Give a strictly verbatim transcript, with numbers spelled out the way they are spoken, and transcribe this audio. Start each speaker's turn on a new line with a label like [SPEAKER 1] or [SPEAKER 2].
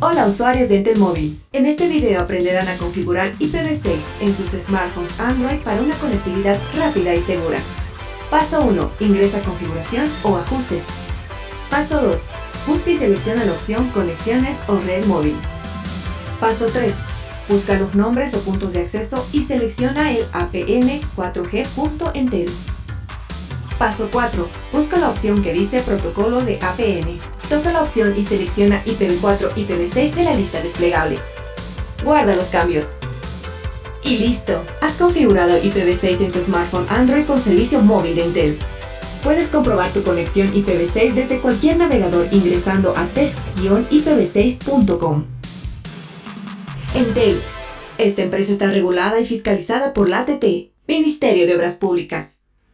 [SPEAKER 1] Hola usuarios de Entel Móvil, en este video aprenderán a configurar I P v seis en sus smartphones Android para una conectividad rápida y segura. Paso uno. Ingresa a configuración o ajustes. Paso dos. Busca y selecciona la opción conexiones o red móvil. Paso tres. Busca los nombres o puntos de acceso y selecciona el A P N cuatro G punto entel. Paso cuatro. Busca la opción que dice protocolo de A P N. Toca la opción y selecciona I P v cuatro I P v seis de la lista desplegable. Guarda los cambios. Y listo, has configurado I P v seis en tu smartphone Android con servicio móvil de Entel. Puedes comprobar tu conexión I P v seis desde cualquier navegador ingresando a test guion I P v seis punto com. Entel. Esta empresa está regulada y fiscalizada por la A T T, Ministerio de Obras Públicas.